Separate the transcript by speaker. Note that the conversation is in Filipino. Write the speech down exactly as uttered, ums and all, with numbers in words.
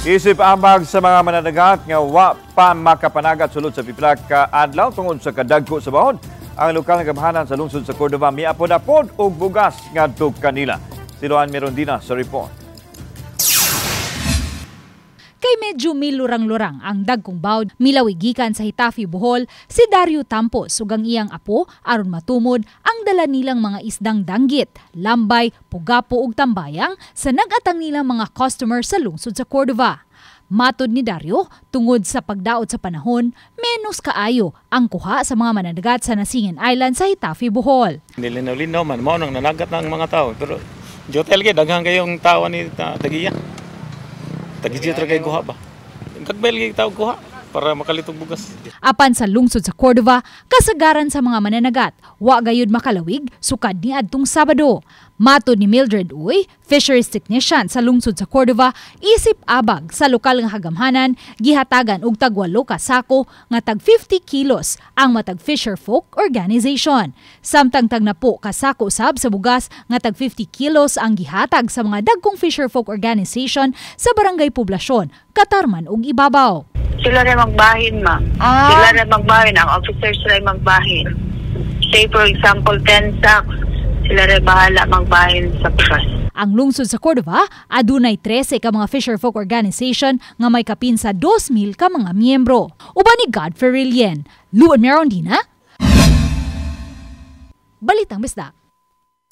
Speaker 1: Isip ambag sa mga mananagat nga wa pa makapanagat sulod sa pipila ka adlaw tungod sa kadagko sa bahon. Ang lokal nga gamhanan sa lungsod sa Cordova miapod-apod og bugas ngadto kanila. Si Luan Merondina sa report.
Speaker 2: Kay medyo milurang-lurang ang dagkong bawd milawigikan sa Hitafi, Bohol, si Dario Tampos sugang iyang apo aron matumod ang dala nilang mga isdang danggit, lambay, pugapo ug tambayang sa nagatang nilang mga customer sa lungsod sa Cordova. Matod ni Dario, tungod sa pagdaot sa panahon, menos kaayo ang kuha sa mga mananagat sa Nasingin Island sa Hitafi, Bohol.
Speaker 3: Nilinaw-linaw man, mao nang nanagat ng mga tao. Pero jotel kay daghang kayong tao ni tagiya. Tagijit ra kay guha ba? Kagbel kay tao guha para makalitog bugas.
Speaker 2: Apan sa lungsod sa Cordova, kasagaran sa mga mananagat, wa gayud makalawig sukad ni adtong Sabado. Matod ni Mildred Uy, fisheries technician sa lungsod sa Cordova, isip abag sa lokal nga hagamhanan, gihatagan og tag walo ka sako nga tag fifty kilos ang matag Fisher Folk Organization. Samtang tag napo ka sako sab sa bugas nga tag fifty kilos ang gihatag sa mga dagkong Fisher Folk Organization sa barangay poblasyon, Katarman ug Ibabaw.
Speaker 4: Sila rin magbahin, ma. Ah. Sila rin magbahin. Ang officers rin magbahin. Say, for example, ten sacks. Sila rin bahala magbahin sa bukas.
Speaker 2: Ang lungsod sa Cordova, adunay trese ka mga Fisher Folk Organization nga may kapin sa two mil ka mga miyembro. Uban ni Godfrey Rilien, Luan Merondina, Balitang Bisdak.